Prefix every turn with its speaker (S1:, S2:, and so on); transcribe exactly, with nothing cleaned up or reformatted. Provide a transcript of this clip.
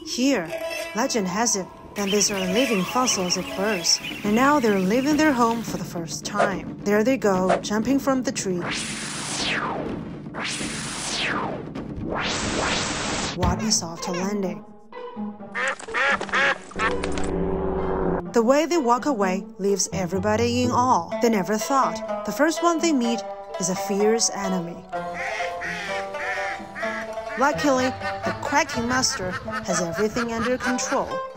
S1: Here, legend has it that these are living fossils at birth, and now they're leaving their home for the first time. There they go, jumping from the tree. What a soft landing. The way they walk away leaves everybody in awe. They never thought the first one they meet is a fierce enemy. Luckily, the quacking master has everything under control.